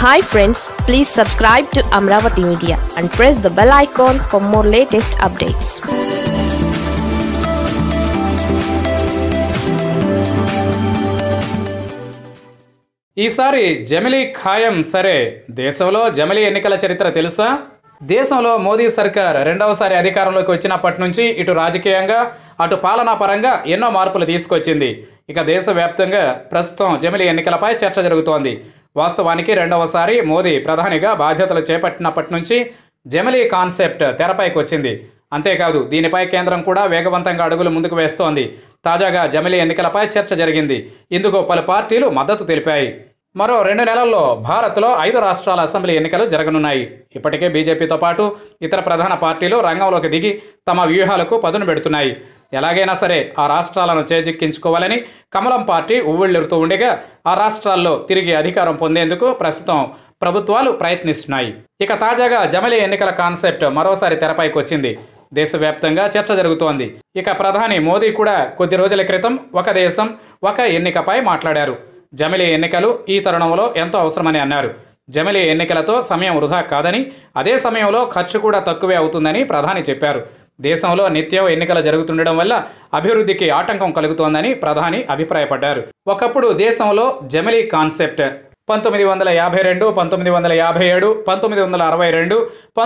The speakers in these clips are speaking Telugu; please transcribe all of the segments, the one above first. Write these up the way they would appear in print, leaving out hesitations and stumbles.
Hi friends, please subscribe to Amaravathi Media and press the bell icon for more latest updates. ఈసారి జమిలీ ఖాయం సరే. దేశంలో జమిలీ ఎన్నికల చరిత్ర తెలుసా? దేశంలో మోదీ సర్కార్ రెండవసారి అధికారంలోకి వచ్చినప్పటి నుంచి ఇటు రాజకీయంగా అటు పాలనా పరంగా ఎన్నో మార్పులు తీసుకొచ్చింది. ఇక దేశవ్యాప్తంగా ప్రస్తుతం జమిలీ ఎన్నికలపై చర్చ జరుగుతోంది. వాస్తవానికి రెండవసారి మోదీ ప్రధానిగా బాధ్యతలు చేపట్టినప్పటి నుంచి జమిలీ కాన్సెప్ట్ తెరపైకి వచ్చింది. అంతేకాదు దీనిపై కేంద్రం కూడా వేగవంతంగా అడుగులు ముందుకు వేస్తోంది. తాజాగా జమిలీ ఎన్నికలపై చర్చ జరిగింది. ఇందుకు పలు పార్టీలు మద్దతు తెలిపాయి. మరో 2 నెలల్లో భారత్లో 5 రాష్ట్రాల అసెంబ్లీ ఎన్నికలు జరగనున్నాయి. ఇప్పటికే బీజేపీతో పాటు ఇతర ప్రధాన పార్టీలు రంగంలోకి దిగి తమ వ్యూహాలకు పదును పెడుతున్నాయి. ఎలాగైనా సరే ఆ రాష్ట్రాలను చేజిక్కించుకోవాలని కమలం పార్టీ ఉవ్విళ్లూరుతూ ఉండగా ఆ రాష్ట్రాల్లో తిరిగి అధికారం పొందేందుకు ప్రస్తుతం ప్రభుత్వాలు ప్రయత్నిస్తున్నాయి. ఇక తాజాగా జమిలీ ఎన్నికల కాన్సెప్ట్ మరోసారి తెరపైకి వచ్చింది. దేశవ్యాప్తంగా చర్చ జరుగుతోంది. ఇక ప్రధాని మోదీ కూడా కొద్ది రోజుల క్రితం ఒక దేశం ఒక ఎన్నికపై మాట్లాడారు. జమిలీ ఎన్నికలు ఈ తరుణంలో ఎంతో అవసరమని అన్నారు. జమిలీ ఎన్నికలతో సమయం వృధా కాదని, అదే సమయంలో ఖర్చు కూడా తక్కువే అవుతుందని ప్రధాని చెప్పారు. దేశంలో నిత్యం ఎన్నికలు జరుగుతుండడం వల్ల అభివృద్ధికి ఆటంకం కలుగుతోందని ప్రధాని అభిప్రాయపడ్డారు. ఒకప్పుడు దేశంలో జమిలీ కాన్సెప్ట్ 1952, 1957, 1962,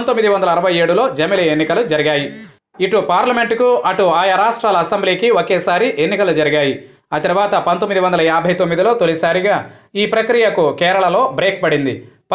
1967లో జమిలీ ఎన్నికలు జరిగాయి. ఇటు పార్లమెంటుకు అటు ఆయా రాష్ట్రాల అసెంబ్లీకి ఒకేసారి ఎన్నికలు జరిగాయి. ఆ తర్వాత 1959లో తొలిసారిగా ఈ ప్రక్రియకు కేరళలో బ్రేక్ పడింది.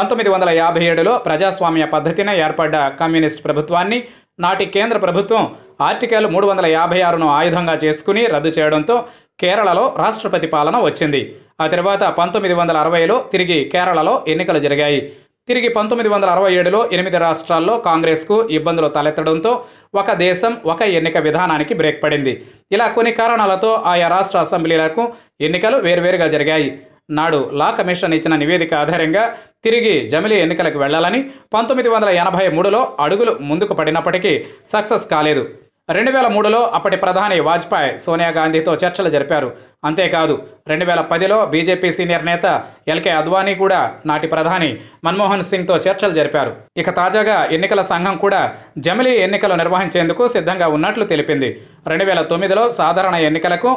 1957లో ప్రజాస్వామ్య పద్ధతిన ఏర్పడ్డ కమ్యూనిస్ట్ ప్రభుత్వాన్ని నాటి కేంద్ర ప్రభుత్వం ఆర్టికల్ 356ను ఆయుధంగా చేసుకుని రద్దు చేయడంతో కేరళలో రాష్ట్రపతి పాలన వచ్చింది. ఆ తర్వాత 1960లో తిరిగి కేరళలో ఎన్నికలు జరిగాయి. తిరిగి 1967లో 8 రాష్ట్రాల్లో కాంగ్రెస్కు ఇబ్బందులు తలెత్తడంతో ఒక దేశం ఒక ఎన్నిక విధానానికి బ్రేక్ పడింది. ఇలా కొన్ని కారణాలతో ఆయా రాష్ట్ర అసెంబ్లీలకు ఎన్నికలు వేర్వేరుగా జరిగాయి. నాడు లా కమిషన్ ఇచ్చిన నివేదిక ఆధారంగా తిరిగి జమిలీ ఎన్నికలకు వెళ్లాలని 1983లో అడుగులు ముందుకు పడినప్పటికీ సక్సెస్ కాలేదు. 2003లో అప్పటి ప్రధాని వాజ్పేయి సోనియా గాంధీతో చర్చలు జరిపారు. అంతేకాదు 2010లో బీజేపీ సీనియర్ నేత ఎల్కే అద్వానీ కూడా నాటి ప్రధాని మన్మోహన్ సింగ్తో చర్చలు జరిపారు. ఇక తాజాగా ఎన్నికల సంఘం కూడా జమిలీ ఎన్నికలు నిర్వహించేందుకు సిద్ధంగా ఉన్నట్లు తెలిపింది. 2009లో సాధారణ ఎన్నికలకు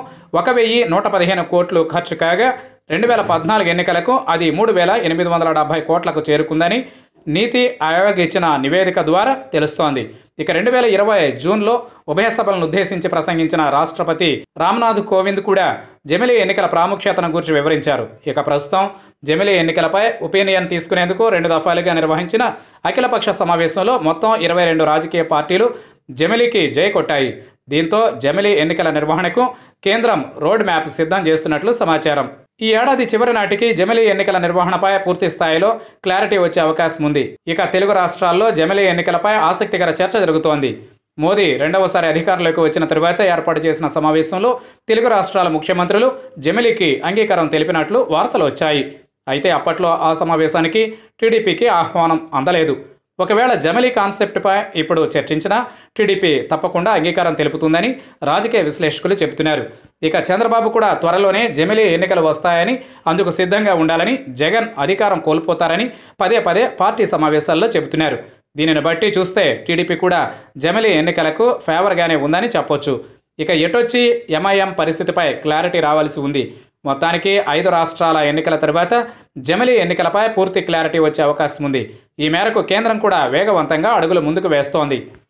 1115 కోట్లు ఖర్చు కాగా 2014 ఎన్నికలకు అది 3870 కోట్లకు చేరుకుందని నీతి ఆయోగ్ ఇచ్చిన నివేదిక ద్వారా తెలుస్తోంది. ఇక 2020 జూన్లో ఉభయ సభలను ఉద్దేశించి ప్రసంగించిన రాష్ట్రపతి రామ్నాథ్ కోవింద్ కూడా జమిలీ ఎన్నికల ప్రాముఖ్యతను గురించి వివరించారు. ఇక ప్రస్తుతం జమిలీ ఎన్నికలపై ఒపీనియన్ తీసుకునేందుకు 2 దఫాలుగా నిర్వహించిన అఖిలపక్ష సమావేశంలో మొత్తం 22 రాజకీయ పార్టీలు జమిలీకి జై కొట్టాయి. దీంతో జమిలీ ఎన్నికల నిర్వహణకు కేంద్రం రోడ్ మ్యాప్ సిద్ధం చేస్తున్నట్లు సమాచారం. ఈ ఏడాది చివరి నాటికి జమిలీ ఎన్నికల నిర్వహణపై పూర్తి స్థాయిలో క్లారిటీ వచ్చే అవకాశం ఉంది. ఇక తెలుగు రాష్ట్రాల్లో జమిలీ ఎన్నికలపై ఆసక్తికర చర్చ జరుగుతోంది. మోదీ రెండవసారి అధికారంలోకి వచ్చిన తరువాత ఏర్పాటు చేసిన సమావేశంలో తెలుగు రాష్ట్రాల ముఖ్యమంత్రులు జమిలీకి అంగీకారం తెలిపినట్లు వార్తలు వచ్చాయి. అయితే అప్పట్లో ఆ సమావేశానికి టీడీపీకి ఆహ్వానం అందలేదు. ఒకవేళ జమిలీ కాన్సెప్ట్పై ఇప్పుడు చర్చించినా టీడీపీ తప్పకుండా అంగీకారం తెలుపుతుందని రాజకీయ విశ్లేషకులు చెబుతున్నారు. ఇక చంద్రబాబు కూడా త్వరలోనే జమిలీ ఎన్నికలు వస్తాయని, అందుకు సిద్ధంగా ఉండాలని, జగన్ అధికారం కోల్పోతారని పదే పదే పార్టీ సమావేశాల్లో చెబుతున్నారు. దీనిని బట్టి చూస్తే టీడీపీ కూడా జమిలీ ఎన్నికలకు ఫేవర్గానే ఉందని చెప్పొచ్చు. ఇక ఎటొచ్చి ఎంఐఎం పరిస్థితిపై క్లారిటీ రావాల్సి ఉంది. మొత్తానికి 5 రాష్ట్రాల ఎన్నికల తర్వాత జమిలీ ఎన్నికలపై పూర్తి క్లారిటీ వచ్చే అవకాశం ఉంది. ఈ మేరకు కేంద్రం కూడా వేగవంతంగా అడుగులు ముందుకు వేస్తోంది.